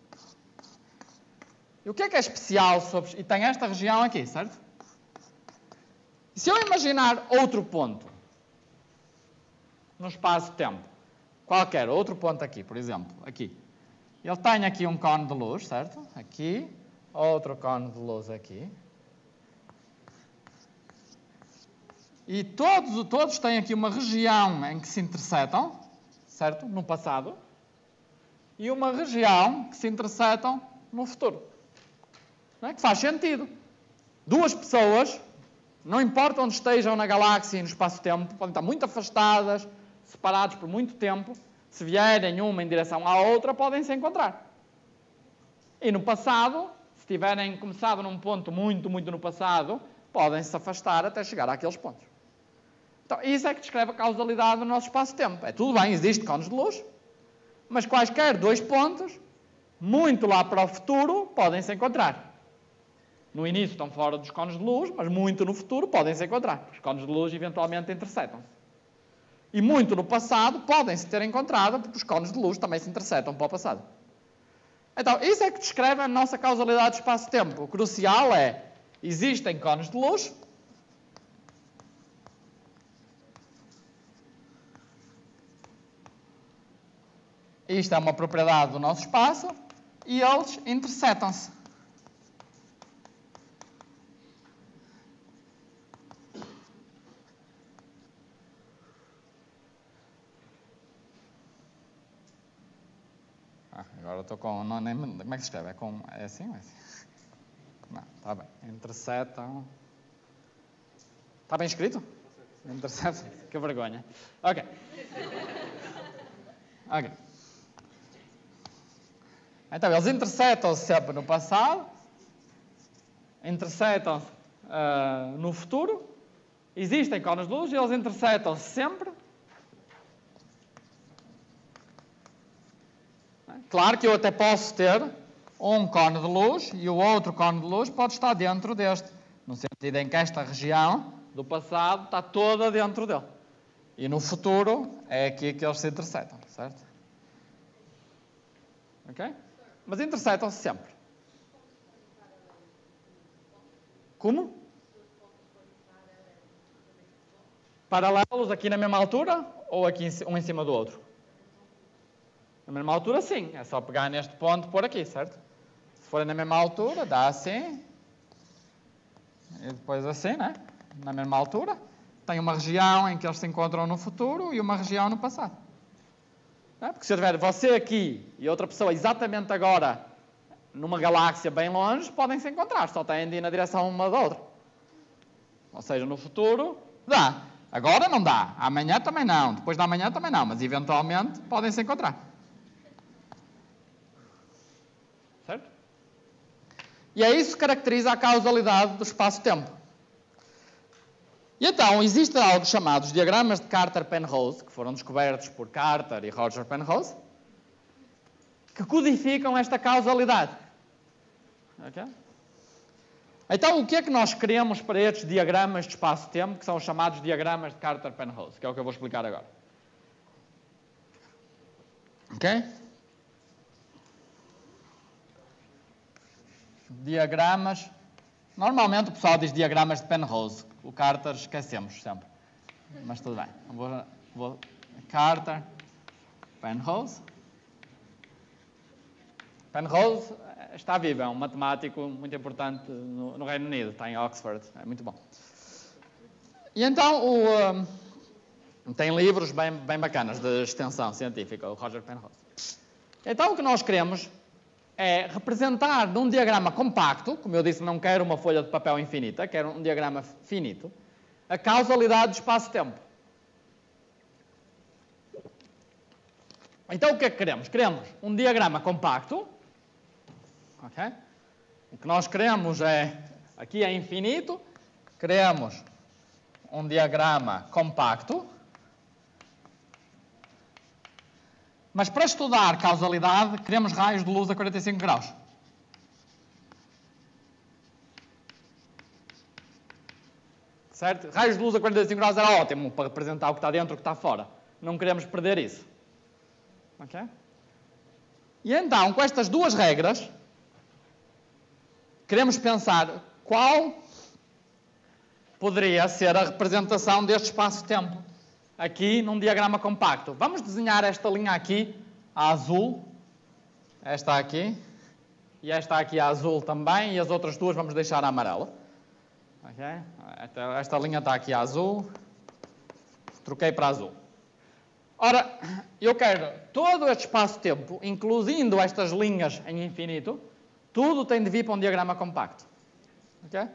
E o que é especial sobre... E tem esta região aqui, certo? E se eu imaginar outro ponto no espaço-tempo, qualquer outro ponto aqui, por exemplo, aqui. Ele tem aqui um cone de luz, certo? Aqui, outro cone de luz aqui. E todos têm aqui uma região em que se interceptam, certo? No passado. e uma região que se interceptam no futuro. Não é? Que faz sentido. Duas pessoas, não importa onde estejam na galáxia e no espaço-tempo, podem estar muito afastadas, separados por muito tempo, se vierem uma em direção à outra, podem se encontrar. E no passado, se tiverem começado num ponto muito no passado, podem se afastar até chegar àqueles pontos. Então, isso é que descreve a causalidade do nosso espaço-tempo. É tudo bem, existe cones de luz, mas quaisquer dois pontos, muito lá para o futuro, podem se encontrar. No início estão fora dos cones de luz, mas muito no futuro podem se encontrar. Os cones de luz eventualmente interceptam-se. E muito no passado podem se ter encontrado, porque os cones de luz também se interceptam para o passado. Então, isso é que descreve a nossa causalidade do espaço-tempo. O crucial é, existem cones de luz, isto é uma propriedade do nosso espaço, e eles interceptam-se. Agora estou com... Não, nem, como é que se escreve? É assim ou é assim? Não, está bem. Interceptam. Está bem escrito? Interceptam. Que vergonha. Ok. Ok. Então, eles interceptam-se sempre no passado, interceptam-se no futuro, existem cones de luz e eles interceptam-se sempre. Claro que eu até posso ter um cone de luz e o outro cone de luz pode estar dentro deste, no sentido em que esta região do passado está toda dentro dele. E no futuro é aqui que eles se interceptam, certo? Ok? Mas interceptam-se sempre. Como? Paralelos aqui na mesma altura ou aqui um em cima do outro? Na mesma altura, sim. É só pegar neste ponto e pôr aqui, certo? Se forem na mesma altura, dá assim. E depois assim, né? Na mesma altura. Tem uma região em que eles se encontram no futuro e uma região no passado. Não é? Porque se eu tiver você aqui e outra pessoa exatamente agora numa galáxia bem longe, podem se encontrar. Só têm de ir na direção uma da outra. Ou seja, no futuro, dá. Agora não dá. Amanhã também não. Depois da amanhã também não. Mas eventualmente podem se encontrar. Certo? E é isso que caracteriza a causalidade do espaço-tempo. E então, existe algo chamado os diagramas de Carter-Penrose, que foram descobertos por Carter e Roger Penrose, que codificam esta causalidade. Okay? Então, o que é que nós queremos para estes diagramas de espaço-tempo, que são os chamados diagramas de Carter-Penrose, que é o que eu vou explicar agora. Ok? Diagramas. Normalmente o pessoal diz diagramas de Penrose. O Carter esquecemos sempre. Mas tudo bem. Carter, Penrose. Penrose está vivo, é um matemático muito importante no Reino Unido. Está em Oxford. É muito bom. E então tem livros bem bacanas de extensão científica, o Roger Penrose. Então o que nós queremos é representar num diagrama compacto, como eu disse, não quero uma folha de papel infinita, quero um diagrama finito, a causalidade do espaço-tempo. Então o que é que queremos? Queremos um diagrama compacto, ok? O que nós queremos é, aqui é infinito, queremos um diagrama compacto, mas para estudar causalidade, queremos raios de luz a 45 graus. Certo? Raios de luz a 45 graus era ótimo para representar o que está dentro e o que está fora. Não queremos perder isso. Ok? E então, com estas duas regras, queremos pensar qual poderia ser a representação deste espaço-tempo aqui num diagrama compacto. Vamos desenhar esta linha aqui, a azul, esta aqui, e esta aqui a azul também, e as outras duas vamos deixar a amarela. Okay? Esta linha está aqui a azul, troquei para azul. Ora, eu quero todo este espaço-tempo, incluindo estas linhas em infinito, tudo tem de vir para um diagrama compacto. Ok?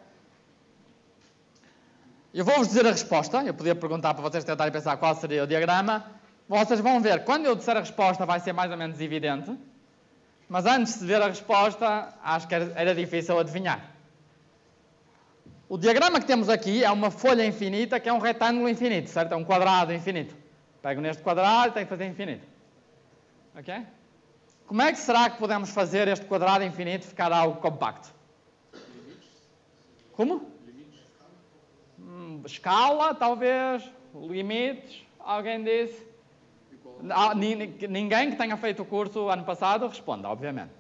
Eu vou-vos dizer a resposta. Eu podia perguntar para vocês tentarem pensar qual seria o diagrama. Vocês vão ver, quando eu disser a resposta vai ser mais ou menos evidente. Mas antes de ver a resposta, acho que era difícil adivinhar. O diagrama que temos aqui é uma folha infinita, que é um retângulo infinito, certo? É um quadrado infinito. Pego neste quadrado e tenho que fazer infinito. Ok? Como é que será que podemos fazer este quadrado infinito ficar algo compacto? Como? Escala, talvez. Limites. Alguém disse? Ninguém que tenha feito o curso ano passado responda, obviamente.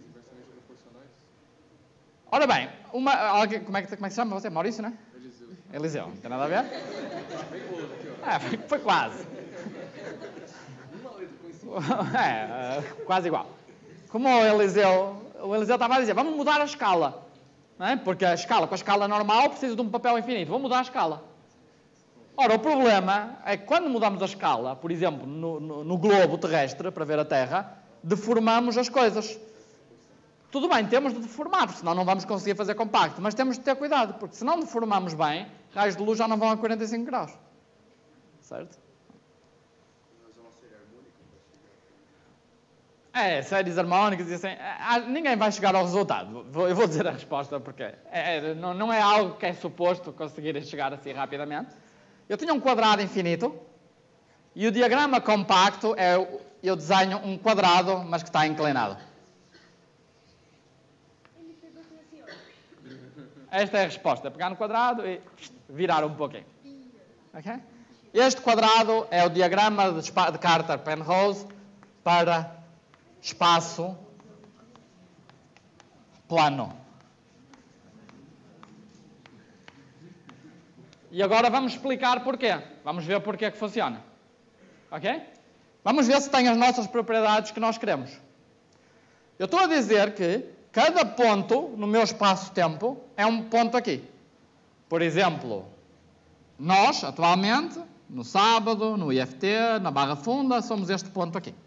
Ora bem, como é que se chama você? Maurício, não é? Eliseu. Não tem nada a ver? Foi quase. Quase igual. Como o Eliseu estava a dizer, vamos mudar a escala. Não é? Porque com a escala normal precisa de um papel infinito. Vou mudar a escala. Ora, o problema é que quando mudamos a escala, por exemplo, no globo terrestre, para ver a Terra, deformamos as coisas. Tudo bem, temos de deformar, porque senão não vamos conseguir fazer compacto. Mas temos de ter cuidado, porque se não deformamos bem, raios de luz já não vão a 45 graus. Certo? Séries harmónicas e assim. Ninguém vai chegar ao resultado. Eu vou dizer a resposta, porque não é algo que é suposto conseguir chegar assim rapidamente. Eu tinha um quadrado infinito e o diagrama compacto eu desenho um quadrado, mas que está inclinado. Esta é a resposta. Pegar no quadrado e virar um pouquinho. Okay? Este quadrado é o diagrama de Carter-Penrose para espaço plano. E agora vamos explicar porquê. Vamos ver porquê que funciona. Ok? Vamos ver se tem as nossas propriedades que nós queremos. Eu estou a dizer que cada ponto no meu espaço-tempo é um ponto aqui. Por exemplo, nós, atualmente, no sábado, no IFT, na Barra Funda, somos este ponto aqui.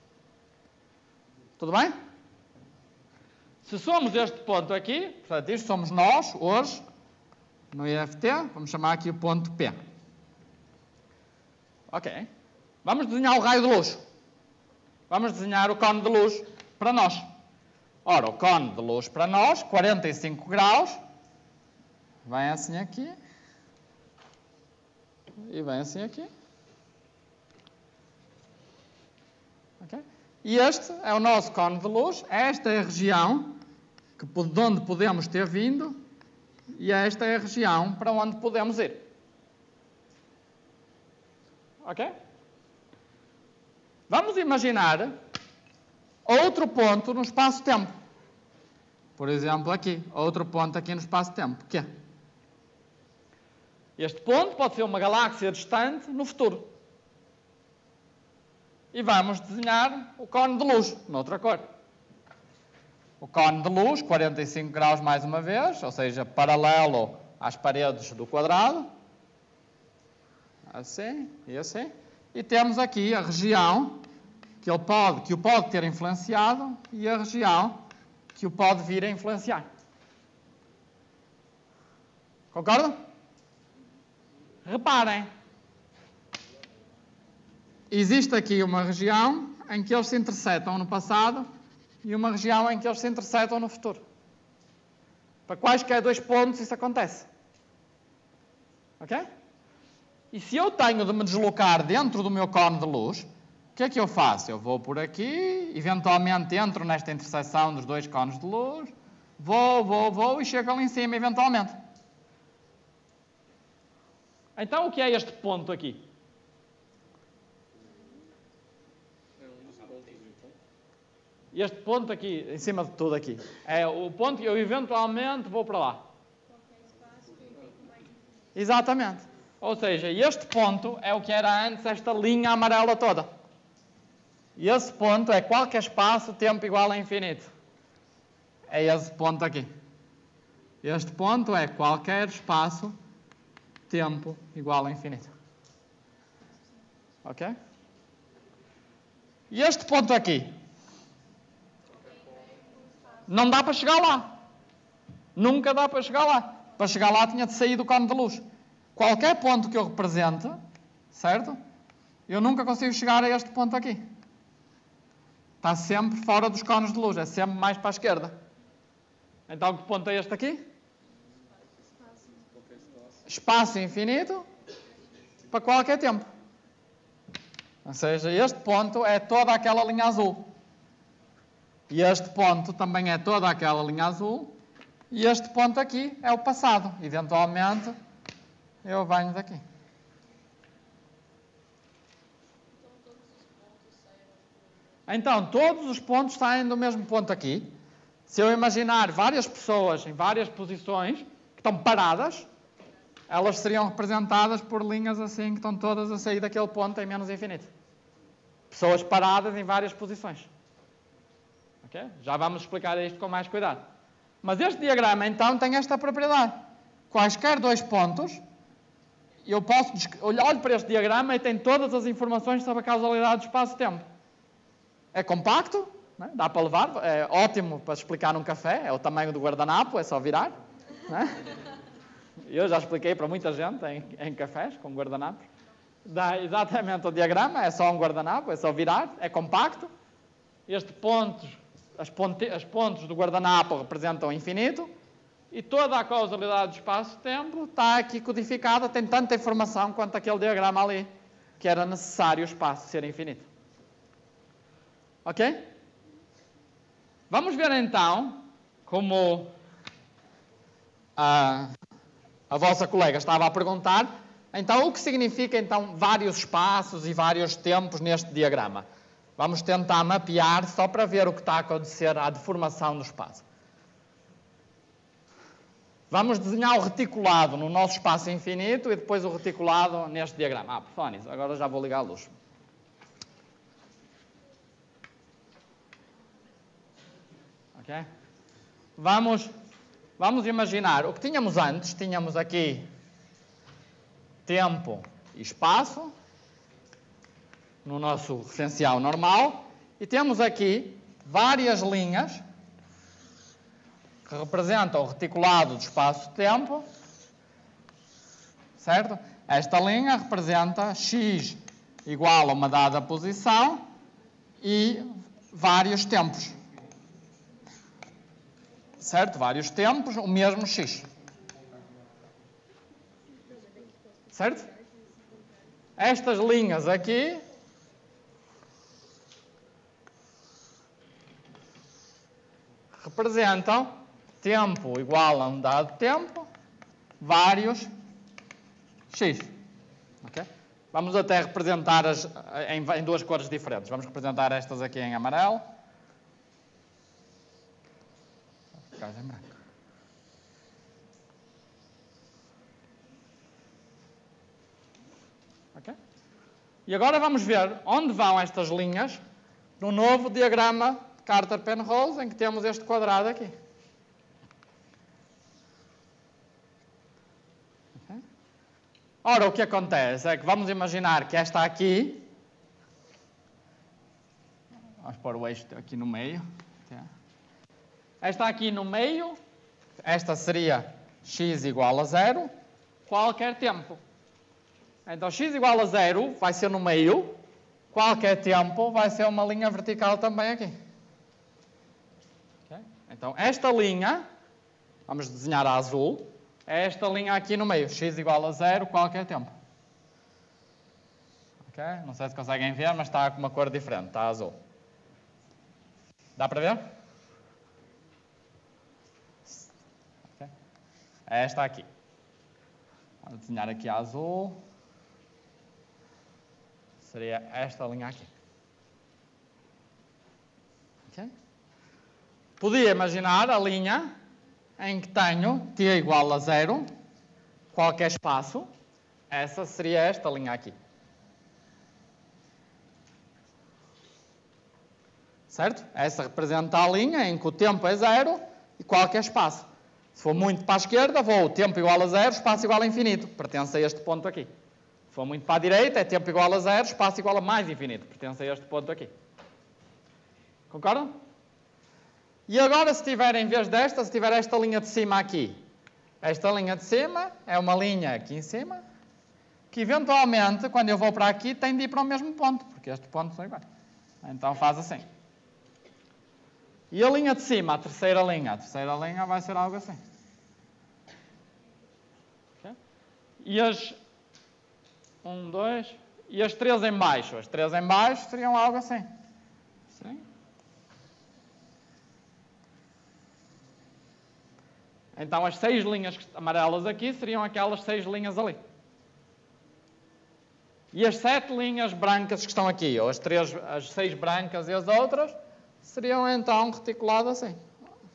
Tudo bem? Se somos este ponto aqui, portanto, isto somos nós, hoje, no IFT, vamos chamar aqui o ponto P. Ok. Vamos desenhar o raio de luz. Vamos desenhar o cone de luz para nós. Ora, o cone de luz para nós, 45 graus, vem assim aqui, e vem assim aqui. Ok? E este é o nosso cone de luz, esta é a região de onde podemos ter vindo, e esta é a região para onde podemos ir. Ok? Vamos imaginar outro ponto no espaço-tempo. Por exemplo, aqui. Outro ponto aqui no espaço-tempo. O quê? Este ponto pode ser uma galáxia distante no futuro. E vamos desenhar o cone de luz, noutra cor. O cone de luz, 45 graus mais uma vez, ou seja, paralelo às paredes do quadrado. Assim e assim. E temos aqui a região que o pode ter influenciado e a região que o pode vir a influenciar. Concordam? Reparem. Existe aqui uma região em que eles se interceptam no passado e uma região em que eles se interceptam no futuro. Para quaisquer dois pontos isso acontece. Ok? E se eu tenho de me deslocar dentro do meu cone de luz, o que é que eu faço? Eu vou por aqui, eventualmente entro nesta interseção dos dois cones de luz, vou e chego ali em cima eventualmente. Então o que é este ponto aqui? Este ponto aqui, em cima de tudo aqui, é o ponto que eu eventualmente vou para lá. Exatamente. Ou seja, este ponto é o que era antes esta linha amarela toda. E esse ponto é qualquer espaço, tempo igual a infinito. É esse ponto aqui. Este ponto é qualquer espaço, tempo igual a infinito. Ok? E este ponto aqui? Não dá para chegar lá. Nunca dá para chegar lá. Para chegar lá tinha de sair do cone de luz. Qualquer ponto que eu represente, certo? Eu nunca consigo chegar a este ponto aqui. Está sempre fora dos cones de luz. É sempre mais para a esquerda. Então que ponto é este aqui? Espaço infinito para qualquer tempo. Ou seja, este ponto é toda aquela linha azul. E este ponto também é toda aquela linha azul. E este ponto aqui é o passado. Eventualmente, eu venho daqui. Então, todos os pontos saem do mesmo ponto aqui. Se eu imaginar várias pessoas em várias posições que estão paradas, elas seriam representadas por linhas assim que estão todas a sair daquele ponto em menos infinito. Pessoas paradas em várias posições. Okay? Já vamos explicar isto com mais cuidado. Mas este diagrama, então, tem esta propriedade. Quaisquer dois pontos, eu posso olhar para este diagrama e tem todas as informações sobre a causalidade do espaço-tempo. É compacto, né? Dá para levar, é ótimo para explicar num café, é o tamanho do guardanapo, é só virar. Né? Eu já expliquei para muita gente em cafés com guardanapos. Dá exatamente o diagrama, é só um guardanapo, é só virar, é compacto. As pontes do guardanapo representam o infinito e toda a causalidade do espaço-tempo está aqui codificada, tem tanta informação quanto aquele diagrama ali, que era necessário o espaço ser infinito. Ok? Vamos ver então como a vossa colega estava a perguntar, então o que significa então vários espaços e vários tempos neste diagrama? Vamos tentar mapear só para ver o que está a acontecer à deformação do espaço. Vamos desenhar o reticulado no nosso espaço infinito e depois o reticulado neste diagrama. Por falar nisso, agora já vou ligar a luz. Ok? Vamos imaginar o que tínhamos antes. Tínhamos aqui tempo e espaço no nosso referencial normal e temos aqui várias linhas que representam o reticulado do espaço-tempo, certo? Esta linha representa x igual a uma dada posição e vários tempos. Certo? Vários tempos, o mesmo x. Certo? Estas linhas aqui representam tempo igual a um dado tempo, vários x. Okay? Vamos até representar em duas cores diferentes. Vamos representar estas aqui em amarelo. Em branco. Okay? E agora vamos ver onde vão estas linhas no novo diagrama de Carter-Penrose, em que temos este quadrado aqui. Okay? Ora, o que acontece é que vamos imaginar que esta aqui, vamos pôr o eixo aqui no meio. Esta aqui no meio, esta seria x igual a 0, qualquer tempo. Então, x igual a 0 vai ser no meio, qualquer tempo vai ser uma linha vertical também aqui. Okay? Então, esta linha, vamos desenhar a azul, é esta linha aqui no meio, x igual a 0, qualquer tempo. Okay? Não sei se conseguem ver, mas está com uma cor diferente, está azul. Dá para ver? É esta aqui. Vou desenhar aqui a azul. Seria esta linha aqui. Okay? Podia imaginar a linha em que tenho t igual a 0, qualquer espaço. Essa seria esta linha aqui. Certo? Essa representa a linha em que o tempo é 0 e qualquer espaço. Se for muito para a esquerda, vou tempo igual a 0, espaço igual a infinito. Pertence a este ponto aqui. Se for muito para a direita, é tempo igual a 0, espaço igual a mais infinito. Pertence a este ponto aqui. Concordam? E agora, se tiver, em vez desta, se tiver esta linha de cima aqui, esta linha de cima é uma linha aqui em cima, que eventualmente, quando eu vou para aqui, tem de ir para o mesmo ponto, porque estes pontos são iguais. Então faz assim. E a linha de cima, a terceira linha vai ser algo assim. Okay? E as 1, 2, e as 3 em baixo. As 3 em baixo seriam algo assim. Sim. Então as 6 linhas amarelas aqui seriam aquelas 6 linhas ali. E as 7 linhas brancas que estão aqui, ou as 6 brancas e as outras, seriam então reticuladas assim.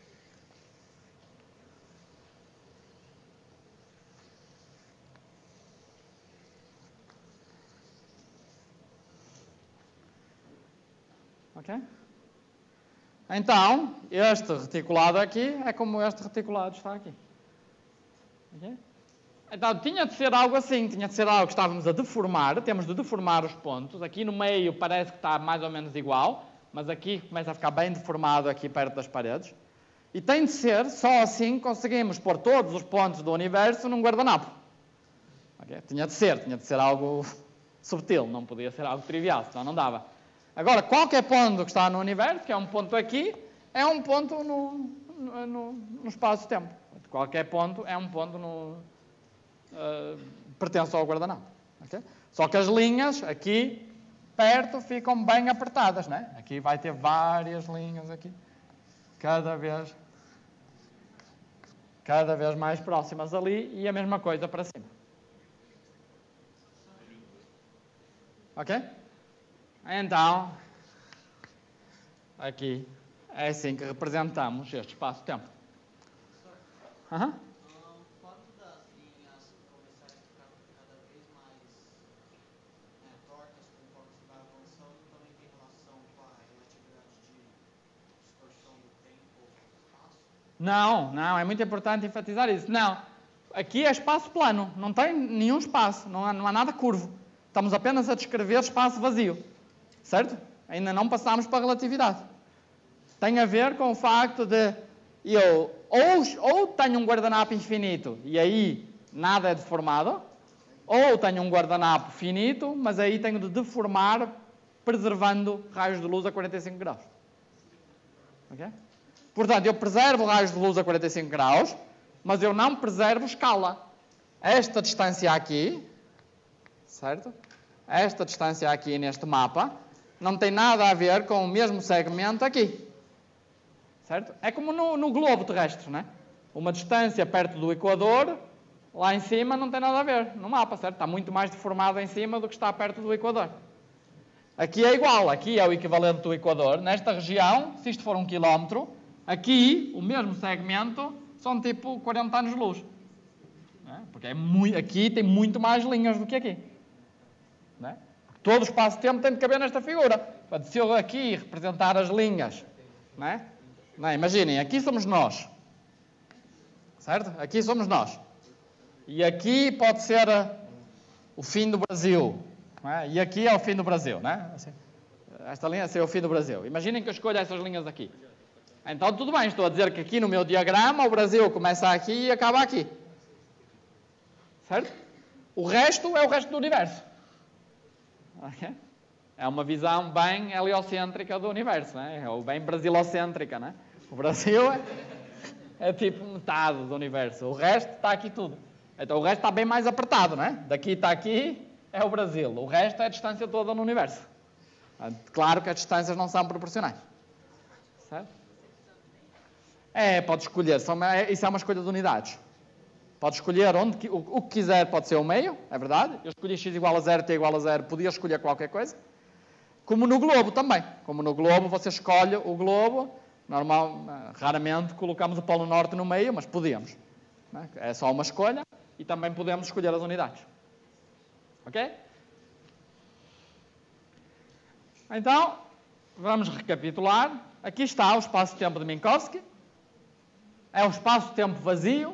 Ok? Então, este reticulado aqui é como este reticulado está aqui. Ok? Então, tinha de ser algo assim, tinha de ser algo que estávamos a deformar, temos de deformar os pontos. Aqui no meio parece que está mais ou menos igual, mas aqui começa a ficar bem deformado aqui perto das paredes. E tem de ser, só assim conseguimos pôr todos os pontos do universo num guardanapo. Okay? Tinha de ser algo subtil, não podia ser algo trivial, senão não dava. Agora, qualquer ponto que está no universo, que é um ponto aqui, é um ponto no espaço-tempo. Qualquer ponto é um ponto pertence ao guardanapo. Okay? Só que as linhas aqui perto ficam bem apertadas, né? Aqui vai ter várias linhas aqui, cada vez mais próximas ali, e a mesma coisa para cima. Ok? Então, aqui é assim que representamos este espaço-tempo. Uhum. Quando das linhas começarem a ficar cada vez mais tortas conforme se vai avançando, também tem relação com a relatividade de distorção do tempo e espaço? Não, é muito importante enfatizar isso. Não, aqui é espaço plano, não tem nenhum espaço, não há nada curvo. Estamos apenas a descrever espaço vazio, certo? Ainda não passámos para a relatividade. Tem a ver com o facto de eu ou tenho um guardanapo infinito e aí nada é deformado, ou tenho um guardanapo finito, mas aí tenho de deformar preservando raios de luz a 45 graus. Okay? Portanto, eu preservo raios de luz a 45 graus, mas eu não preservo escala. Esta distância aqui, certo? Esta distância aqui neste mapa não tem nada a ver com o mesmo segmento aqui. Certo? É como no globo terrestre, né? Uma distância perto do Equador, lá em cima não tem nada a ver no mapa, certo? Está muito mais deformado em cima do que está perto do Equador. Aqui é igual, aqui é o equivalente do Equador. Nesta região, se isto for 1 km, aqui, o mesmo segmento, são tipo 40 anos-luz. Né? Porque aqui tem muito mais linhas do que aqui. Né? Todo o espaço-tempo tem de caber nesta figura. Portanto, se eu aqui representar as linhas, né? Não, imaginem, aqui somos nós. Certo? Aqui somos nós. E aqui pode ser o fim do Brasil. Não é? E aqui é o fim do Brasil. Né? Esta linha é o fim do Brasil. Imaginem que eu escolho essas linhas aqui. Então, tudo bem, estou a dizer que aqui no meu diagrama o Brasil começa aqui e acaba aqui. Certo? O resto é o resto do universo. Okay? É uma visão bem heliocêntrica do universo, né? Ou bem brasilocêntrica, né? O Brasil é tipo metade do universo. O resto está aqui tudo. Então o resto está bem mais apertado, né? Daqui está aqui, é o Brasil. O resto é a distância toda no universo. Claro que as distâncias não são proporcionais. Certo? Pode escolher. Isso é uma escolha de unidades. Pode escolher o que quiser, pode ser o meio, é verdade. Eu escolhi x igual a 0, t igual a 0, podia escolher qualquer coisa. Como no globo também. Como no globo, você escolhe o globo. Raramente colocamos o polo norte no meio, mas podíamos. Né? É só uma escolha e também podemos escolher as unidades. Ok? Então, vamos recapitular. Aqui está o espaço-tempo de Minkowski. É um espaço-tempo vazio.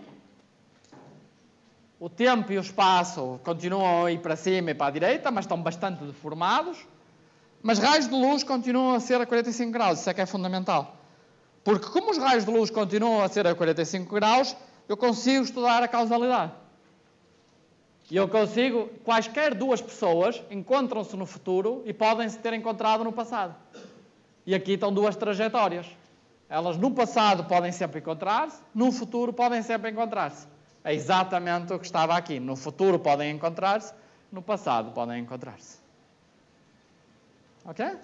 O tempo e o espaço continuam a ir para cima e para a direita, mas estão bastante deformados. Mas raios de luz continuam a ser a 45 graus, isso é que é fundamental. Porque como os raios de luz continuam a ser a 45 graus, eu consigo estudar a causalidade. E eu consigo, quaisquer duas pessoas encontram-se no futuro e podem se ter encontrado no passado. E aqui estão duas trajetórias. Elas no passado podem sempre encontrar-se, no futuro podem sempre encontrar-se. É exatamente o que estava aqui. No futuro podem encontrar-se, no passado podem encontrar-se. Ok?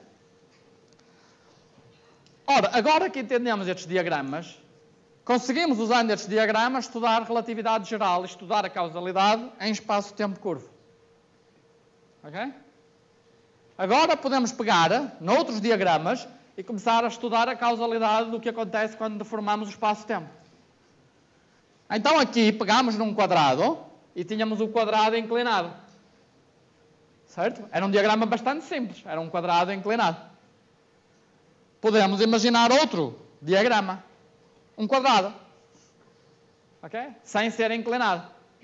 Ora, agora que entendemos estes diagramas, conseguimos, usando estes diagramas, estudar relatividade geral e estudar a causalidade em espaço-tempo curvo. Ok? Agora podemos pegar noutros diagramas e começar a estudar a causalidade do que acontece quando deformamos o espaço-tempo. Então aqui pegamos num quadrado e tínhamos o quadrado inclinado. Certo? Era um diagrama bastante simples. Era um quadrado inclinado. Podemos imaginar outro diagrama. Um quadrado. Ok? Sem ser inclinado.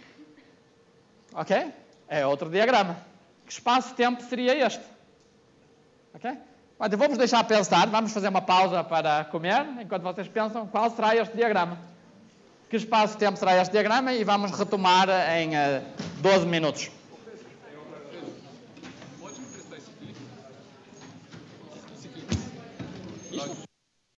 Ok? É outro diagrama. Que espaço-tempo seria este? Ok? Então vamos deixar pensar. Vamos fazer uma pausa para comer. Enquanto vocês pensam qual será este diagrama. Que espaço-tempo será este diagrama? E vamos retomar em 12 minutos.